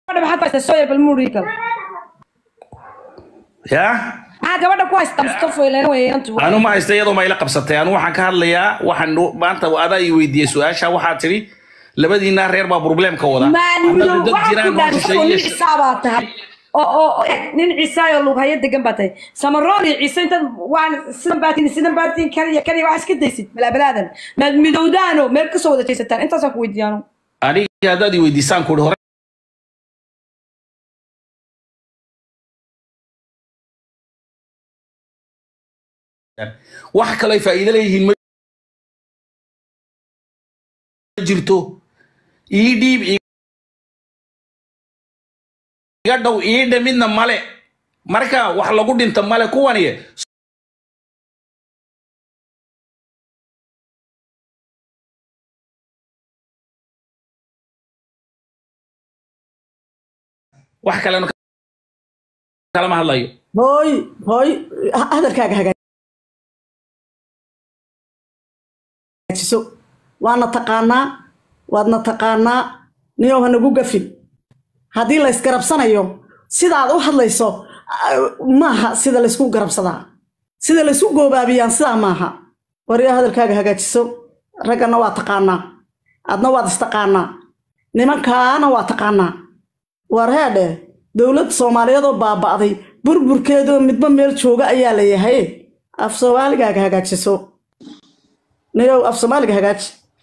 أنا بحط السوية بالموريكل يا gabadha ku haysta Mustafa ileen way intu أنا ما استيقظ ما يلقب ستة أنا وحن كهرليا وحن ما أنت وأدا يودي سؤال شا وحد تري لبدي النار رير بروبلم كودا ما نلو waxaan xisaabataa oo nin ciisaayo lug hay'ad degan batay samaroni ciise inta waan sidan baatin kariya wax iska daysid balaadan ma midowdaano meel ka soo wada jeesataan intaas aan ku weydiiyano أنا هذا يودي سان كود هور wax kale faa'iido leeyihiin ma jirto ii dhiib iga dhow ii dhamidna male marka wax lagu dhinta male kuwani wax kale kala ma hadlayo hooy hadalkaaga hagaajiso waadna taqaanaa niyow hanagu gafin haddii la isgarabsanayo sidaad u hadlayso maaha sida laysku garabsadaa sida laysku goobaabiyaan sidaa maaha wariyo hadalkaaga hagaajiso raggana waa taqaanaa adna waad istaqaanaa nimankaana waa taqaanaa war heedhe dowladda soomaaliyeed oo baaba'day burburkeedoo midba meel jooga ayaa la yahay af soomaaligaaga hagaajiso niyow af soomaaliga hagaaji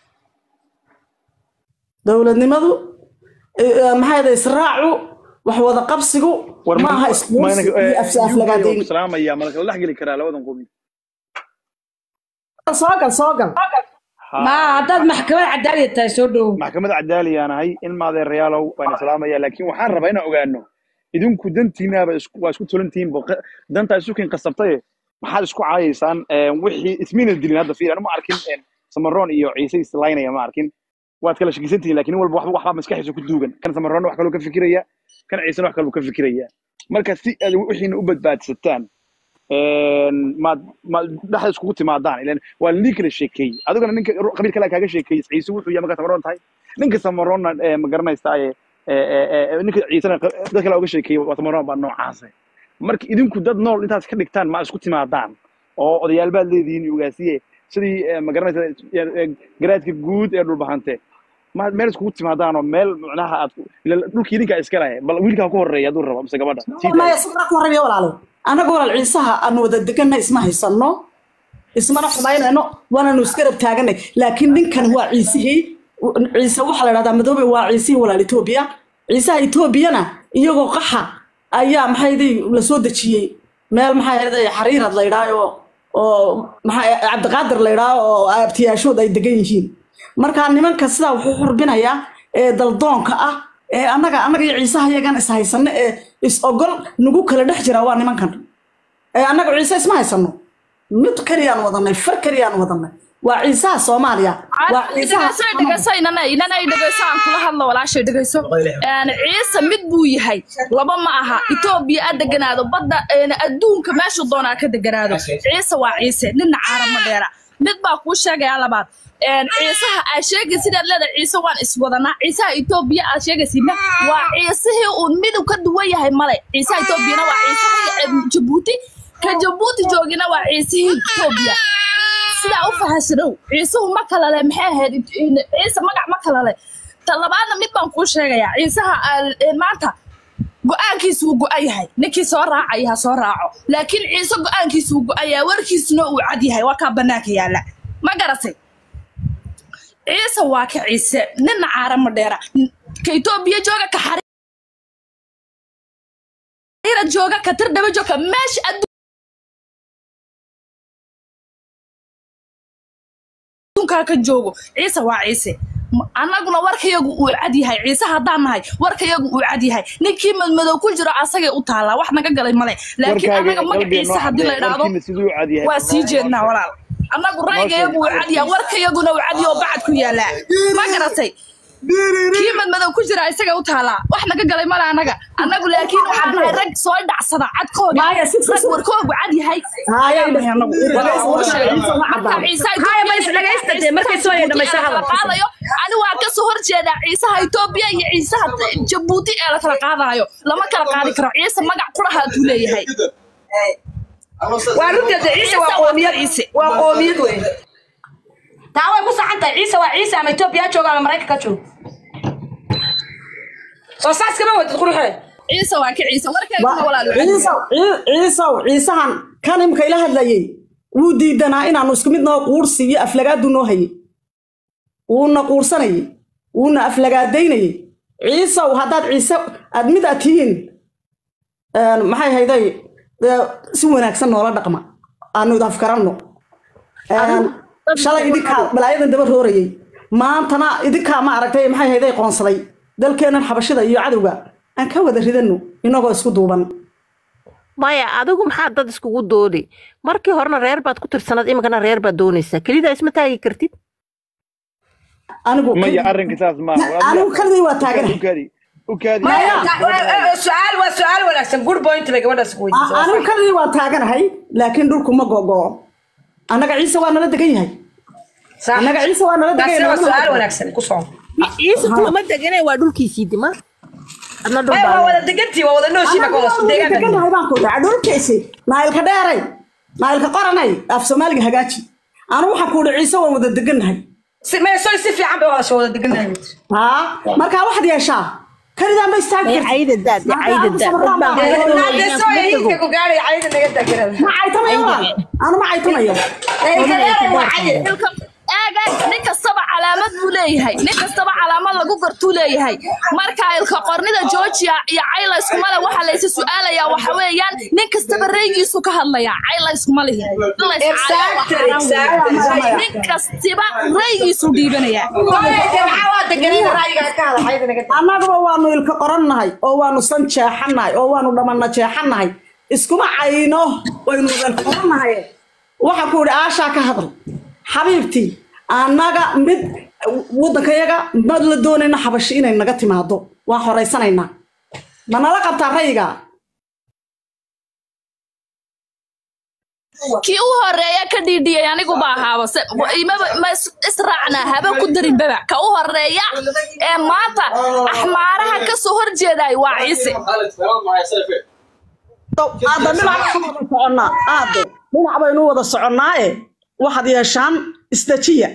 dowladnimadu maxay tahay israacu wax wada qabsigu maaha aflagaadayn salaamaya marka la xigli karaa labadan qoomi soo gal ما هذا محكمة عدالية تسودو محكمة عدالية أنا هاي إن ما ذا الريالو وأنا سلامة لكن وحان ربنا أوجانو إذن كدنتينا واسكو تولنتين دنتا سوكين قصبتيه محل اسكو عايسان وحي اسمين الدليل هذا فيه أنا ما أركن سمرون إيو عيسى سلاينا يا ما أركن وأتكلم شقيسنتي لكن هو واحد مسكحي سو كدوغن كان سمرون وحكلو كفكرية كان عيسى وحكلو كفكرية مركز سي وحي نوبد بعد ستان ما دحد isku timaadaan ilaan waa liikala sheekay adiguna ninka qabiil kale kaaga sheekay ciise wuxuu yahay marka samaroon tahay ninka samaroon ma garanaysaa ninka ciise dad kale uga sheekay waa samaroon baa noocaas marka idinku dad nool intaas ka dhigtaan ma isku timaadaan oo odayaal baad leedihiin ugaasiye sidii ma garanaysaa garaadka guud ee dhul bahante ma meel isku timaadaan oo meel macnaha aad dhulkii idinka iska lahayd bal wiilka ku horeeya aduu rabo mise gabadha ma isra ku horeeya walaalo anaga walaal ciisaha aan wada deganna isma haysano ismana xumaynayno waana iskarab taaganay laakiin ninkan waa ciisihii ciise waxa la yiraahdaa madoobe waa ciisihii walaal Itoobiya ciisaha Itoobiyana iyagoo qaxa ayaa maxayday la soo dajiyay meel maxayday xariirad la yiraahdo oo maxay Cabdiqaadir la yiraahdo oo abtiyaashood ay degan yihiin marka nimanka sida wuxuu xurbinayaa ee daldoonka ah annaga ciisaha yagan is haysano is ogol nagu kala dhex jira waa nimankan annaga ciise isma haysano mid kariyaan wadanay far kariyaan wadanay waa ciisaha Soomaaliya waa ciisaha inana dhageysan kula hadlo walaashay dhageyso ciise mid buu yahay laba ma aha Itoobiya adaganaado badda adduunka meesha doonaa ka deganaado ciise waa ciise ninna caarama dheera mid baa ku sheegay labaad ciisaha ay sheegay sida leedahay ciise waan iswadana ciisaha Itoobiya ay sheegay sida waa ciisihii uu mid ka duwan yahay male ciisaha Itoobiyana waa ciisihii Djibouti ka Djibouti joogina waa ciisihii Itoobiya sida u fahasano ciisuhu ma kala leh maxay ahayd ciise magac ma kala leh talabaadna mid baan ku sheegaya ciisaha maanta go'aankiisu uu go'an yahay ninkii soo raacay ha soo raaco laakiin ciise go'aankiisu uu go'an yahay warkiisuna uu cad yahay waa ka banaanka yaala ma garatay ciise waa ka ciise ninna caarama dheera ka Itoobiya jooga ka xariira jooga ka tirdaba jooga meesh adduunka ka joogo ciise waa ciise anaguna warkayagu uu cad yahay ciise hadaan nahay warkayagu uu cad yahay ninkii madmadow ku jiro asagay u taala wax naga galay male laakiin anaga magaciisa hadii la yiraahdo waa sii jeednaa walaal anagu raygayagu uu cad yahay warkayaguna uu cad yahay bacad ku yaala ma garatay kii madmadow ku jira isaga u taalaa wax naga galay mala anagu laakiin waxaan nahay rag soo dhacsada cadkooda warkoogu cad yahay markay soo yeedhamaysa qaadayo ani waa ka soo horjeedaa ciisaha Itoobiya iyo ciisaha Jabuuti ee la kala qaadayo lama kala qaadi karo ciise magac quraha uu leeyahay waa runtii ciise waa qoomiyad weyn taaway ku saxantay ciise waa ciise ama Itoobiya jooga ama Mareykanka ka jooga soo saas kama wada quruxay ciise waa ka ciise warkayga walaal ciisahan kan imka ila hadlayay wuu diidanaa inaanu isku mid noo quursi iyo aflagaadu noo hayay wuuna quursanayay wuuna aflagaadaynayay ciisow haddaad ciise aad mid aad tihiin maxay hayday si wanaagsan noola dhaqma aanu afkaranno shalay idinkaa balaayadan daba roorayay maantana idinkaa ma aragtay maxay hayday qoonsaday dalkeennan xabashida iyo cadowga aan ka wada ridano inagoo isku duuban maya adigu maxaa dad iskugu doodi markii horena reer baad ku tirsanad iminkana reer baad doonaysaa kelida isma taagi kartid anigu maya arrinka saas ma anigu kalidii waa taaganahay سؤال ولا سن good point لك ولا سكوي أنا كذي واتاجنا هاي لكن دولكم ما جو أنا قاعد وأنا لا دقيقة أنا قاعد وأنا لا دقيقة سؤال ولا سن كوسون عيسى كل ما دقيقة وادول كيسيد ما أنا دول أيوة ولا دقيقتي ولا نوشي ما كوس دقيقة هاي ما كود عدول كيسي نايل كداري نايل كقرناي أفسمالك هجاتي أنا وحكود عيسى ولا دقيقة هاي ما يصير سيف عم بواش ولا دقيقة هاي ما كان واحد يشاء كذا ما يستاهل عيد الداد عيد الداد هذا سوي هيك وقاري عيد نقدر كذا ما عيطنا يلا أنا ما عيطنا يلا ninka saba calaamad uu leeyahay ninka saba calaamad lagu gartuu leeyahay marka ilka qornida Georgia iyo Ayla isku mala waxa la is su'aalaya waxa weeyaan nin kastaba raygiisu ka hadlaya Ayla isku malahi nin kastaba raygiisu dhiibanaya annaga waanu ilka qorannahay oo waanu san jeexanahay oo waanu dhamanna jeexanahay iskuma cayno waynu ilka qorannahay waxa ku aasha ka hadal حبيبتي أنا مد ودك يجا مد لدوننا حبشينا نجتي مع ضو وحريصنا ما نلاقى بتريجا كيو هرية كديدي يعني قباها بس ما إسرعنا هذا كدر ببع كيو هرية ماتا أحمرها كسهر جداي وعيسى هذا من عبنا هذا من عبنا وذا صعنا واحد يشان استشيا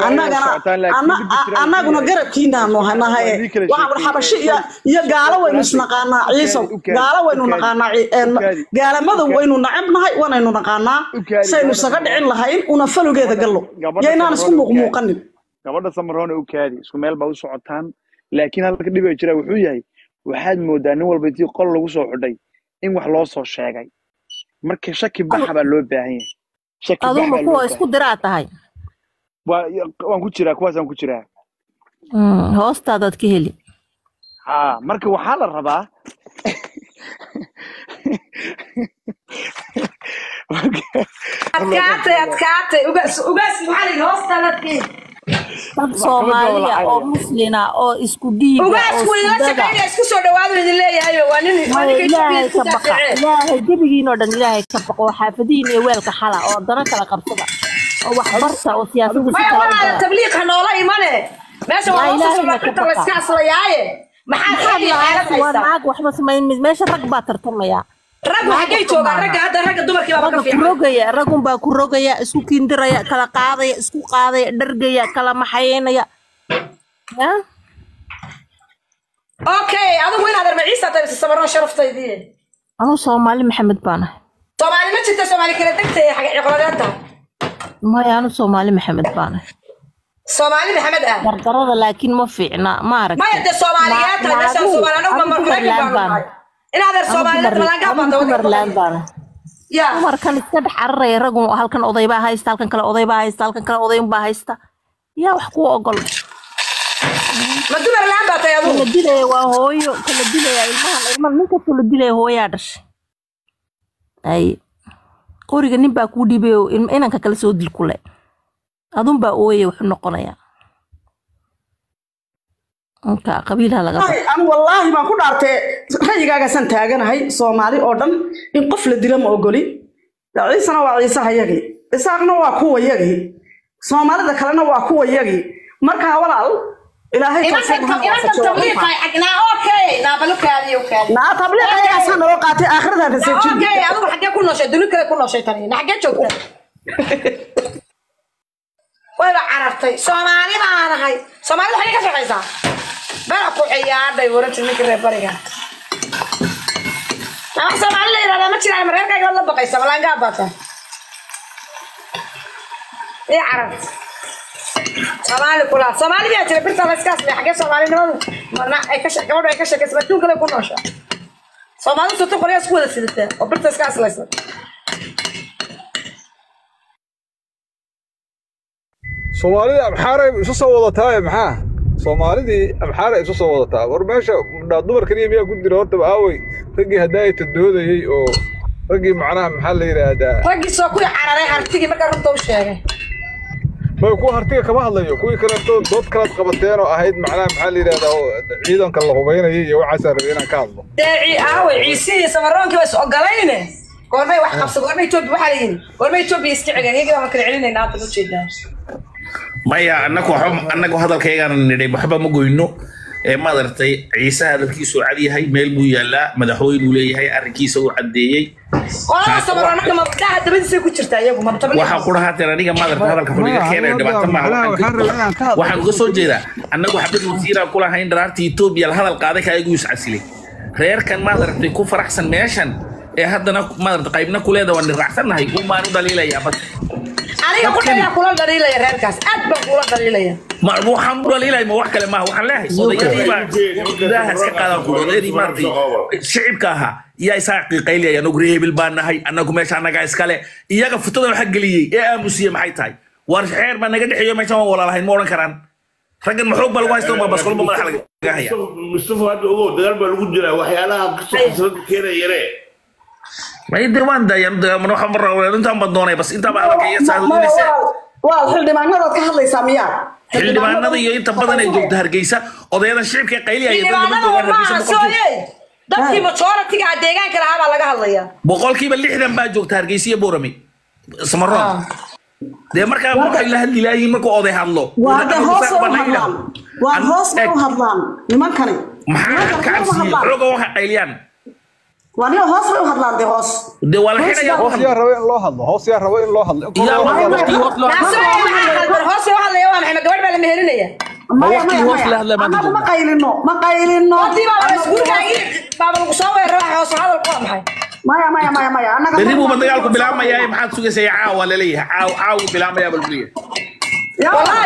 أنا قلنا قرب كينا نوها هاي واحد حبشي يا قالوا وين نقانا عيسو قالوا وين نقانا قال ماذا وين نعمنا هاي وين نقانا سين سقط عين لهاين ونفلوا كذا قالوا جينا نسكن مقنن قبل سمرون وكادي سكمل باوس عطان لكن هذا كده بيجري وحوي واحد مودان والبيتي قل له وصو حدي إن وحلاص الشاقي مركز شك بحب اللعب هاي أظن كوا اسكو دراتا هاي وان كجرا كواس وان كجرا هوستادad ka heli marka waxa la rabaa adkaatay ugaas maxaa hoostadad ka dad Soomaaliya oo muslina oo isku dhiig ugaas wala shaqeeyo isku soo dhawaado idin leeyahay waa nin ilaahay jabigiino dhan ilaahay ka baqo xaafadiin iyo weelka xala oo dana kala qabsada oo wax barta oo siyaasadda si kala ah tabliiq noola imane meesha waa soo socota la iska aslayaaye maxaa xaalad waxba sameyn meesha rag baa tartamaya rag waxay joogaan rag dumarkii baa ka fiican rogaya ragun baa ku rogaya isku kiindiraya kala qaadaya isku qaadaya dhargaya kala maxayeynaya okay adigu inaad armaciisa tahay sabaroon sharaftaydi anu Soomaali Maxamed baana Soomaali ma jirto Soomaali kala degtay xaq ciqaladanta ma yaanu Soomaali Maxamed baana Soomaali Maxamed dardarada laakiin ma fiicna ma arag ma yada Soomaaliyaad la Soomaaliyeed ma markaa inaad Soomaaliyeed Puntland baana ya markan iska dhaxaray ragu halkan oday baa haysta halkan kale oday baa haysta halkan kale oday baa haysta ya wax ku ogol ma Puntland baa tayadu la dilay waa hooyo kala dilay ilmaha ninka kala dilay hooyaa dhashay ay qoriga nin baa ku dhibay inanka kala soo dil kule adun baa ooyay wax noqonaya انت قبيلها لغا أنا والله ما كنت أعرف رأيك سنت أجانا هاي صومالي أردن إن قفل الدرام أقولي عيسى وعيسى هيجي إسحاقنا وأخوه يجي صومالي ذكرنا وأخوه يجي مركها ولا إلى هاي تبليغ حقنا اوكي لا بلوك هذه اوكي لا تبليغ يا حسن وقعتي آخرها في السجن اوكي انا حقا كل شيء دلوك كل شيء ثاني حقا جوجنا ولا عرفتي سومالي ما انا هاي سومالي حاجه كشقيسا بلا ku ciyaarday wararka ninka reer bariga ama Soomaali ila ma jiraan mareykanka la baqaysa walaanga baata ee arab Soomaali ya jira birta laskaas le xagee Soomaalinimadu marna ay ka shaqeeyaan ay ka shaqeeyaan tuun kale ku noosha Soomaali soo qoray isku wada sidata oo birta laskaas laysa Soomaalida abxaaray isu soo wadataa maxaa Soomaalidii abxaaray isu soo wadataa war meesha dumar kaliya miyaa ku jira horta aaway ragii hadaay tadoodayay oo ragii macnaha maxaa la yiraahdaa ragii soo ku cararay hartigi marka runta u sheegay ma ku hartiga kama hadlayo kuwii kale dood kala qabateen oo ahayd macnaha maxaa la yiraahdaa ciidanka la hubeynayay iyo waxa saaray inaan ka hadlo daaci aaway ciisi samaroonki way soo galayne goormay wax qabso goormay Itoobiya waxa la yiri goormay Itoobiya iska cigan iyaga ma kala celinayna aad u jeedaa maya annagu hadalkaygaan nidhay waxba ma goyno ma adartay ciise hadalkiisu cad yahay meel buu yaalaa madaxweynu leeyahay arrinkiisa uu cadeeyay qolada samaroonka ma badaha dabadiisa ku jirta iyagu ma tabla waxa ku dhahaatay aniga ma adartay hadalka xuliga keenay dhibaato ma waxaan uga soo jeedaa annagu xabad wasiira ku lahayn dharaartii Itoobiya hadal qaaday ka iyagu iscasilay reerkan ma adartay ku faraxsan meeshan ee haddana ma adartay qaybna ku leedahay waan raacsanahay uu maan u dhaliilaya bad aniga ku dhayaa kula dhaliilaya reerkaas aad baan kula dhaliilaya ma waxaan dhaliilay ma wax kale ma waxaan leeyahay odayadiiba ilaaha iska qaadan ku odayadii maartay shicibka aha yaa isaaqi qayliya anagu reebil baan nahay anagu meesha anaga iskale iyaga futada waxa galiyay ee aamusiye maxay tahay war xeer ma naga dhaxeeyo meesha waan walaalahayn ma oran karaan raggan maxuu bal waa istoo bas kulba madax laga haya Mustafa hadda ugu dagaal baa lagu jiraa waxyaalaha qisad keenay yare ما يدري وين ده يمد من واحد مرة أنت أم بدوني بس أنت بعد كي يساعد والحل ما نقدر كهلا يسميها حل ما نقدر أنت بدنا يجوب ده هرجيسة وده الشيء كي قيلي يدل من دوار هرجيسة دكتي مشوارة تيجي عديان كلها على كهلا يا بقول كي بلي حدا ما جوب ده هرجيسة بورمي سمران ده مركب مركب إلا هدي لا يمركو أضي هالله وهذا هوس وهالله وهوس وهالله لما كان محل كعسي رجوا قيليان وأنا هوس وهالله ده هوس ده ولا حين يا هوس يا روين الله هذا هوس يا روين الله هذا يا وقتي هوس لا هوس وهالله يا محمد جوال بلا مهرنية وقتي هوس لا لا ما قايلينه ما قايلينه وقتي بابا مسؤول جاي بابا المصور راح هوس هذا القرآن هاي ما أنا بريمو بديالكم بلا ما يا محمد سوق سي عاو ولا ليه عاو بلا ما يا بالبليه يا والله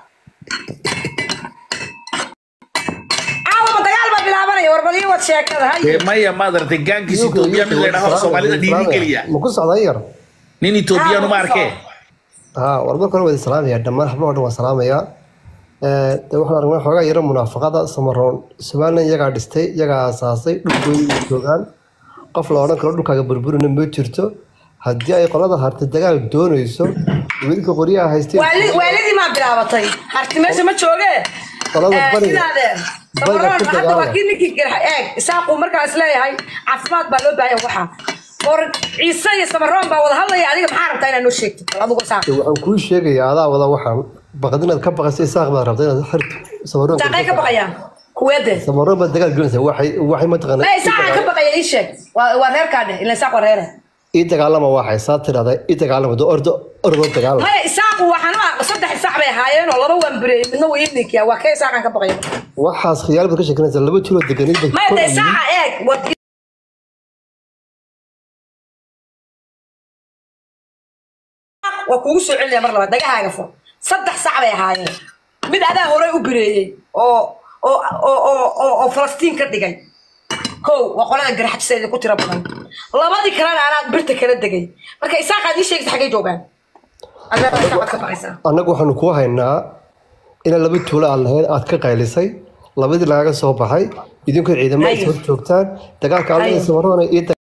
warbadii wad sheekada hay maya maadar deegaankiisa Itoobiya mid leedahay Soomaalida dhiiri geliya ma ku socdayar nin Itoobiyan ma arkay warba kale wada salaamaya dhammaan xubnaha waa salaamaya waxaan aragnaa xogaa yar munaafaqada Samaroon Soomaaliya iyaga dhistay iyaga asaasay dhulkooda joogan qof la oran karo dhulkaaga burburina ma jirto haddii ay qolada harti dagaal doonayso wiilka qoriyaha haystay waalidii ma bilaabatay harti meesha ma jooge qolada bariga Samaroon hadda waa kii ninkii eeg isaaqu markaas leeyahay caafimaad baa loo baahan waxa or ciise iyo Samaroon baa wada hadlaya adiga maxaa rabtaa inaad noo sheegto adigu isaaq waxaan kuu sheegayaa adaa wada waxaan baqadinaad ka baqasay isaaq baa rabtaa inaad xirto Samaroon taaqay ka baqaya kuwade Samaroon baa dagaal gelinaysa waxay ma taqaanaa ma isaaq ka baqaya ii sheeg waa reerkaade ila isaaq waa reere ii dagaalama waxay saatiraday ii dagaalama ordo dagaalama ma isaaq waxaan saddex isaaq bay haayeen oo laba waan bireey midna way idinkiya waa kay isaaq ka baqaya waxaas khiyaal bad ka sheekanaysa laba jiro deganid ma ta isaaq eeg waa kugu soo celinaya mar labaad dagahaaga fur saddex sac bay haayeen mid adaa hore u bireeyay oo Falastiin ka dhigay kow waa qolada garxajseeda ku tira badan labadii kalena aad birta kala degay marka isaaqaad ii sheegtay xagee joogaan annagu waxaanu ku haynaa in laba tuulo aad ka qaylisay labadii lagaga soo baxay idinku ciidamada soo joogtaan dagaalka Samaroon